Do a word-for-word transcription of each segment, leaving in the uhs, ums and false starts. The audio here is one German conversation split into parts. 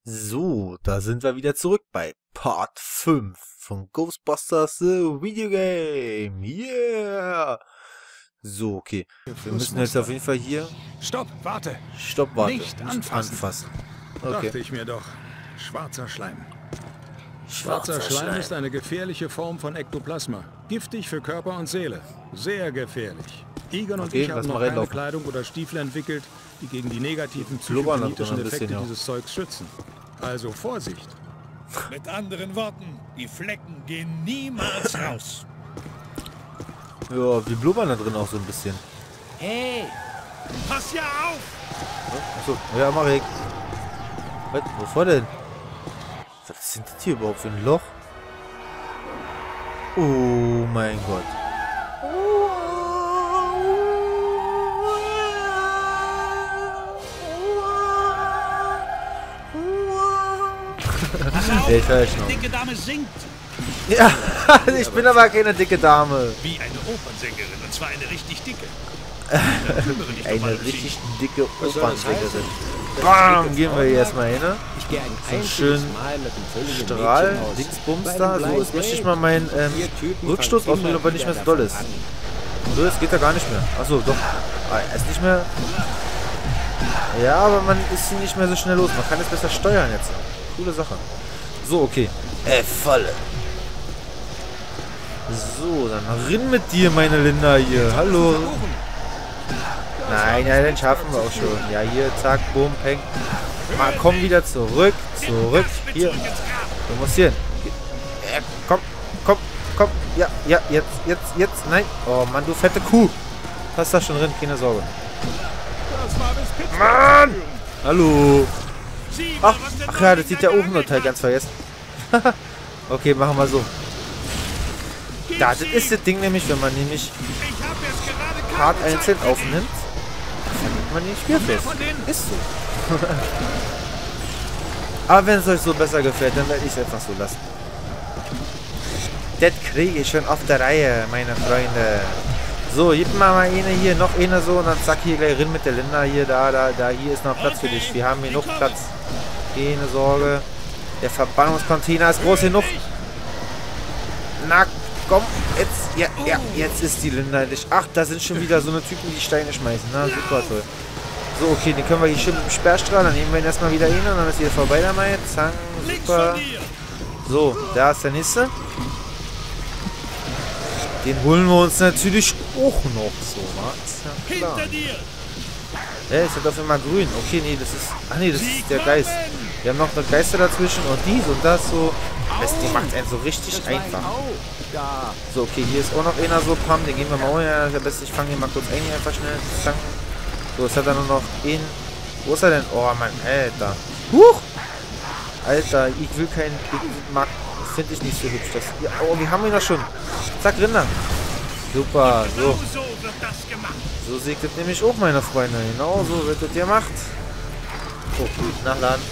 So, da sind wir wieder zurück bei Part fünf von Ghostbusters The Video Game. Yeah! So, okay. Wir müssen jetzt auf jeden Fall hier... Stopp, warte! Stopp, warte. Nicht anfassen. anfassen. Dachte Okay. ich mir doch. Schwarzer Schleim. Schwarzer Schwarzer Schleim Schleim. ist eine gefährliche Form von Ektoplasma. Giftig für Körper und Seele. Sehr gefährlich. Egon und Okay, ich lass haben mal noch keine reinlaufen. Kleidung oder Stiefel entwickelt, die gegen die negativen Blubbern noch psychokinetischen ein bisschen, Effekte ja. dieses Zeugs schützen. Also Vorsicht. Mit anderen Worten, die Flecken gehen niemals raus. Ja, wir blubbern da drin auch so ein bisschen. Hey! Pass ja auf! Achso, ja, mach ich. Was? Wovor denn? Was sind das hier überhaupt für ein Loch? Oh mein Gott. Der ist falsch noch. Die dicke Dame singt Ja, ich bin aber keine dicke Dame. wie eine Opernsängerin, und zwar eine richtig dicke. Kümmere dich doch mal Eine um richtig sie. dicke Was soll das Opernsängerin. heißen? Bam, gehen wir hier erstmal hin, ne? Ich gehe ein So einen einziges schönen Mal mit einem völligen Strahl, Mädchen aus. Dingsbums Bei da. einem So, Blind jetzt möchte ich Date. mal meinen ähm, Vier Typen Rückstoß fangen auswählen, ob er nicht mehr so immer doll ist. davon So, das geht ja gar nicht mehr. Achso, doch. Ah, er ist nicht mehr... Ja, aber man ist hier nicht mehr so schnell los. Man kann es besser steuern jetzt. Coole Sache. So, okay. Äh, volle. So, dann rinn mit dir, meine Linda hier. Hallo. Nein, ja, den schaffen wir auch schon. Ja, hier, zack, boom, peng. Mal, komm wieder zurück. Zurück. Hier. Du musst hier hin. Ja, komm, komm, komm. Ja, ja, jetzt, jetzt, jetzt. Nein. Oh Mann, du fette Kuh. Passt da schon drin, keine Sorge. Mann! Hallo. Sieh mal, Ach, was der ach ja, das neue sieht ja Gaga auch nur Teil angeht. ganz vergessen. Okay, machen wir so. Da, das ist das Ding nämlich, wenn man nämlich Ich hab jetzt gerade Part keine einzeln Zeit. aufnimmt, verliert man den Spielfluss. Von denen Ist so. Aber wenn es euch so besser gefällt, dann werde ich es einfach so lassen. Das kriege ich schon auf der Reihe, meine Freunde. So, gib mal mal eine hier, noch eine so und dann zack, hier gleich rein mit der Linda hier, da, da, da, hier ist noch Platz für dich. Wir haben genug Platz. Keine Sorge. Der Verbannungscontainer ist groß genug. Na, komm, jetzt, ja, ja, jetzt ist die Linda nicht. Ach, da sind schon wieder so eine Typen, die Steine schmeißen. Na, super toll. So, okay, den können wir hier schön mit dem Sperrstrahl. Dann nehmen wir ihn erstmal wieder hin und dann ist wieder vorbei damit. Zang, Links super. von dir. So, da ist der nächste. Den holen wir uns natürlich auch noch. So, wa? Ist ja klar. Hinter dir. Hä, ist ja doch immer grün. Okay, nee, das ist... Ach nee, das ist der Geist. Wir haben noch eine Geister dazwischen und dies und das so. Das, die macht einen so richtig Das war ich einfach. auch. Da. So, okay, hier ist auch noch einer so, Pam, den gehen wir mal holen. Ja, am besten, ich fange ihn mal kurz ein, hier einfach schnell. Zack. So, jetzt hat er nur noch ihn. Wo ist er denn? Oh, Mann, Alter. Huch! Alter, ich will keinen... Ich mag... Finde ich nicht so hübsch. Das, ja, oh, wir haben ihn doch schon. Zack, Rinder. Super, so. Genau so wird das gemacht. So sieht das nämlich auch, meine Freunde. Genau so wird das gemacht. Oh, nachladen.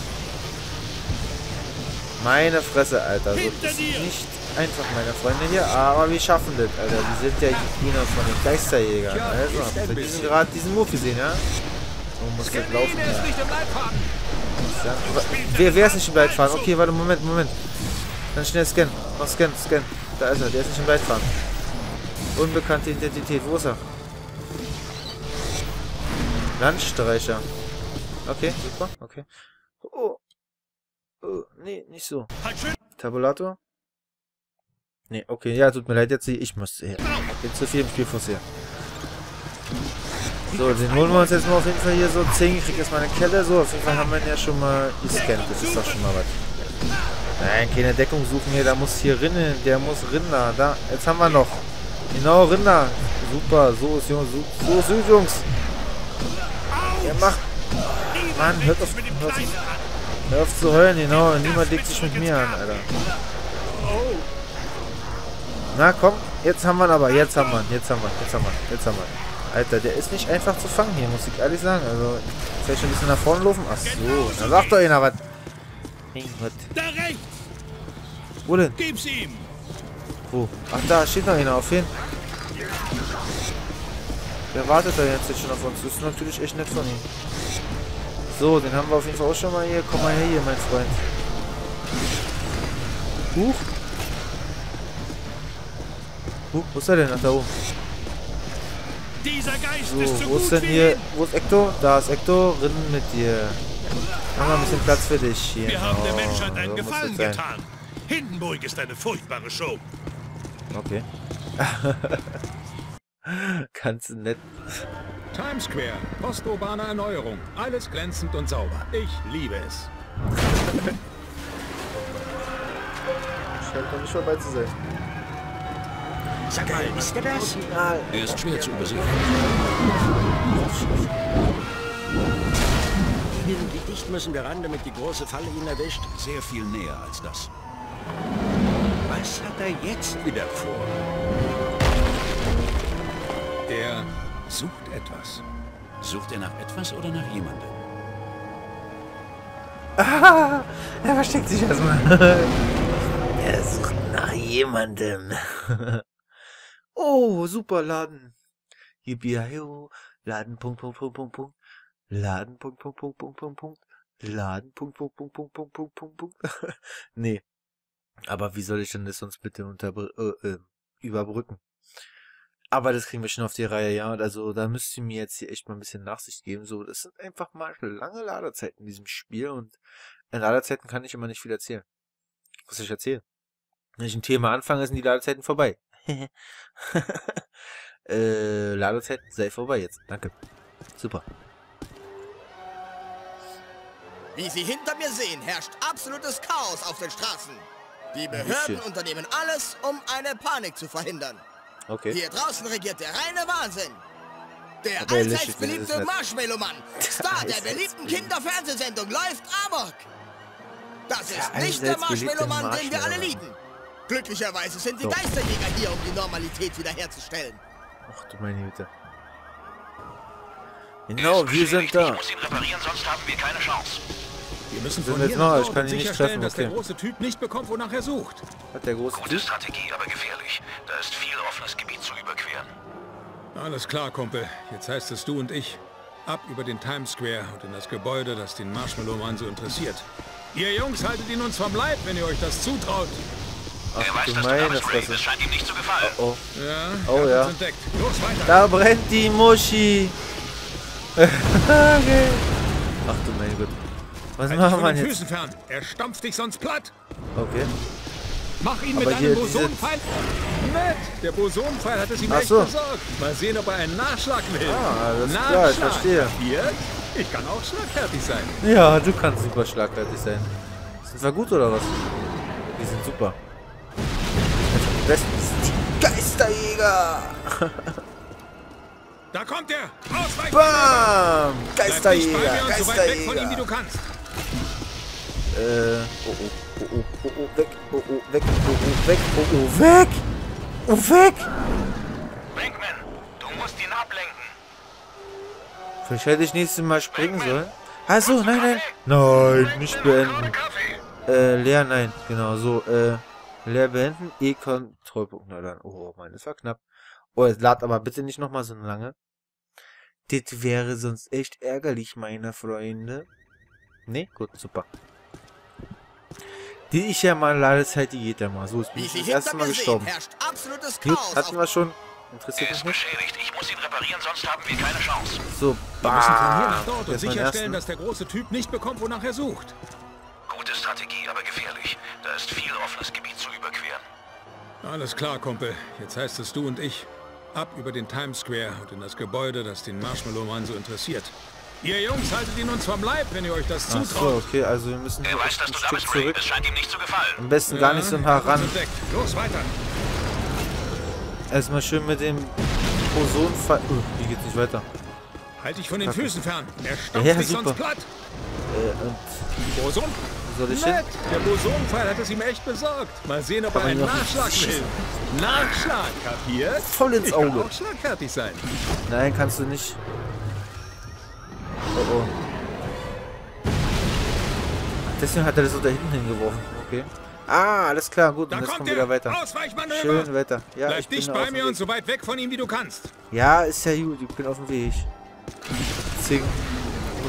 Meine Fresse, Alter. So, das ist nicht einfach, meine Freunde hier. Aber wir schaffen das, Alter. Wir sind ja Gegner von den Geisterjägern. Also, habt ihr diesen gerade diesen Move gesehen, ja? So muss das laufen, Der ist ja. nicht im Leitfaden. Ja. Wer, wer ist nicht im Leitfaden? Okay, warte, Moment, Moment. Dann schnell scannen. Noch scannen, scannen. Da ist er, der ist nicht im Leitfaden. Unbekannte Identität, wo ist er? Landstreicher. Okay, super, okay. Oh. Oh, nee, nicht so. Halt schön. Tabulator? Nee, okay, ja, tut mir leid, jetzt ich musste her. Ich bin zu viel im Spielfuß hier. So, den holen wir uns jetzt mal auf jeden Fall hier so. zehn, ich krieg erstmal eine Kelle. So, auf jeden Fall haben wir ihn ja schon mal gescannt. Das ist doch schon mal was. Nein, keine Deckung suchen hier. Da muss hier rinnen. Der muss Rinder. Da, jetzt haben wir noch. Genau, Rinder. Super, so ist Jungs. So, so ist Jungs. Der macht. Mann, hört auf, hört auf, hör auf zu heulen, genau. Niemand legt sich mit mir an, Alter. Na komm, jetzt haben wir ihn aber. Jetzt haben wir ihn. Jetzt haben wir ihn. Jetzt haben wir ihn. Jetzt haben wir ihn. Alter, der ist nicht einfach zu fangen hier, muss ich ehrlich sagen. Also, vielleicht ein bisschen nach vorne laufen. Ach so, da sagt doch einer was. Hey, was? Da rechts. Wo denn? Gib's ihm. Wo? Ach, da steht noch einer. Auf jeden. Wer wartet da jetzt, jetzt schon auf uns? Das ist natürlich echt nett von ihm. So, den haben wir auf jeden Fall auch schon mal hier. Komm mal her hier, mein Freund. Huch. Huch, wo ist er denn? Ach, da oben. Dieser Geist So, ist so wo ist gut denn wie hier? hin. Wo ist Ecto? Da ist Ecto. Rinnen mit dir. Haben wir ein bisschen Platz für dich hier. Wir haben der Oh, Menschheit so einen muss Gefallen es sein. getan. Hindenburg ist eine furchtbare Show. Okay. Ganz nett. Times Square, posturbane Erneuerung. Alles glänzend und sauber. Ich liebe es. Scheint doch nicht vorbei zu sein. Sag mal, ist der das? Er ist schwer zu übersehen. Wie dicht müssen wir ran, damit die große Falle ihn erwischt? Sehr viel näher als das. Was hat er jetzt wieder vor? Er sucht etwas. Sucht er nach etwas oder nach jemandem? Ah, er versteckt sich erstmal. Er sucht nach jemandem. Oh, super Laden. Yippie-hi-ho. Laden, Punkt, Punkt, Punkt, Punkt, Punkt. Laden, Punkt, Punkt, Punkt, Punkt, Punkt, Punkt. Laden, Punkt, Punkt, Punkt, Punkt, Punkt, Punkt, Punkt, Punkt. Nee. Aber wie soll ich denn das sonst bitte unter, äh, äh, überbrücken? Aber das kriegen wir schon auf die Reihe, ja. Also da müsst ihr mir jetzt hier echt mal ein bisschen Nachsicht geben. So, das sind einfach mal lange Ladezeiten in diesem Spiel und in Ladezeiten kann ich immer nicht viel erzählen. Was soll ich erzählen? Wenn ich ein Thema anfange, sind die Ladezeiten vorbei. äh, Ladezeiten sei vorbei jetzt. Danke. Super. Wie Sie hinter mir sehen, herrscht absolutes Chaos auf den Straßen. Die Behörden unternehmen alles, um eine Panik zu verhindern. Okay. Hier draußen regiert der reine Wahnsinn. Der Aber er lächelt, allseits das ist beliebte nett. Marshmallow-Mann, Star der beliebten Kinderfernsehsendung, läuft amok. Das ist Der nicht der allseits beliebte Marshmallow-Mann, den wir alle Marshmallow-Mann. lieben. Glücklicherweise sind die So. Geisterjäger hier, um die Normalität wiederherzustellen. Ach du meine Güte. Genau, wir sind da. Ich muss ihn reparieren, sonst haben wir keine Chance. Wir müssen Sind von jetzt hier noch, nach ich dort kann und ihn nicht sicherstellen, treffen, dass der okay. große Typ nicht bekommt, wonach er sucht. Hat der große Gute Typ? Strategie, aber gefährlich. Da ist viel offenes Gebiet zu überqueren. Alles klar, Kumpel. Jetzt heißt es du und ich. Ab über den Times Square und in das Gebäude, das den Marshmallow-Mann so interessiert. Ihr Jungs haltet ihn uns vom Leib, wenn ihr euch das zutraut. er Ach weiß, du dass du meine damit Ray, Fresse. das scheint ihm nicht zu gefallen. Oh, Ja, Oh, er hat ja. uns entdeckt. Los, weiter. da brennt die Muschi. Okay. Ach du meine Güte. Was Halt dich machen von wir den jetzt? Füßen fern. Er stampft dich sonst platt. Okay. Mach ihn Aber mit hier einem diese- Bosonenpfeil. Nett. Der Bosonenpfeil hat es ihm Ach echt so. besorgt. Mal sehen, ob er einen Nachschlag will. Ah, alles Nachschlag. klar, ich verstehe. Kapiert? Ich kann auch schlagfertig sein. Ja, du kannst super schlagfertig sein. Sind wir gut oder was? Die sind super. Die besten sind die Geisterjäger. Da kommt er. Ausweichen. Bam! Bleib dicht Geisterjäger, bei mir und so weit weg von ihm, wie du Geisterjäger. kannst. Äh, oh, oh, oh, oh, oh, oh, weg, oh, oh, weg, oh, oh, weg, oh, oh, weg! Oh, weg! Bankman, du musst ihn ablenken. Vielleicht hätte ich nächstes Mal springen sollen. Achso, nein, nein. Nein, nicht beenden. Äh, leer, nein. Genau, so, äh, leer beenden. E-Kontrollpunkt. Na dann. Oh, Mann, das war knapp. Oh, es lad aber bitte nicht nochmal so lange. Das wäre sonst echt ärgerlich, meine Freunde. Nee, gut, super. Die ich ja mal Ladezeit, die geht ja mal. So, jetzt bin Wie ich Sie das hinter erste Mal mir sehen, gestorben. herrscht absolutes Gut, Chaos hatten auf wir schon. Er Interessiert ist mich nicht. beschädigt. Ich muss ihn reparieren, sonst haben wir keine Chance. So, Wir müssen von hier bam. nach dort und Jetzt meinen sicherstellen, ersten. dass der große Typ nicht bekommt, wonach er sucht. Gute Strategie, aber gefährlich. Da ist viel offenes Gebiet zu überqueren. Alles klar, Kumpel. Jetzt heißt es du und ich. Ab über den Times Square und in das Gebäude, das den Marshmallow-Mann so interessiert. Ihr Jungs haltet ihn uns vom Leib, wenn ihr euch das Ach zutraut. so, okay, also wir müssen Er hier weiß, echt dass ein du Stück damit Ray, zurück. das scheint ihm nicht zu gefallen. Am besten gar nicht so nah er hat uns ran. entdeckt. Los, weiter. Erstmal schön mit dem Ozonfall. Uh, hier geht's nicht weiter. Halt dich von den Kacke. Füßen fern. Er stampft Ja, dich super. sonst platt. Äh, und Boson? wo soll ich hin? Nett. Der Bosonenpfeil hat es ihm echt besorgt. Mal sehen, ob er Aber einen noch- Nachschlag will. Nachschlag, kapiert? Voll ins Ich kann Auge. auch schlagfertig sein. Nein, kannst du nicht. Oh oh. Deswegen hat er das so da hinten hingeworfen. Okay. Ah, alles klar, gut. Da Und jetzt kommt kommen wir er. wieder weiter. Ausweichmanöver. Schön Wetter. Ja, Bleib ich bin dicht auf bei dem mir Weg. und so weit weg von ihm, wie du kannst. Ja, ist ja gut. Ich bin auf dem Weg. Deswegen muss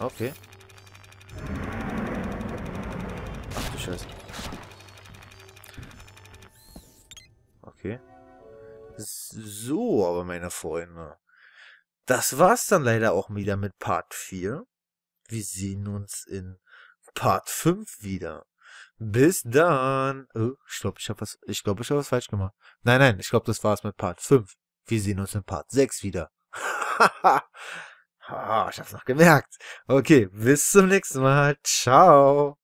Okay. Ach du Scheiße. Okay. So, aber meine Freunde. Das war's dann leider auch wieder mit Part vier. Wir sehen uns in Part fünf wieder. Bis dann. Oh, ich glaube, ich habe was, ich glaube, ich habe was falsch gemacht. Nein, nein, ich glaube, das war's mit Part fünf. Wir sehen uns in Part sechs wieder. Haha. Ah, ich hab's noch gemerkt. Okay, bis zum nächsten Mal. Ciao.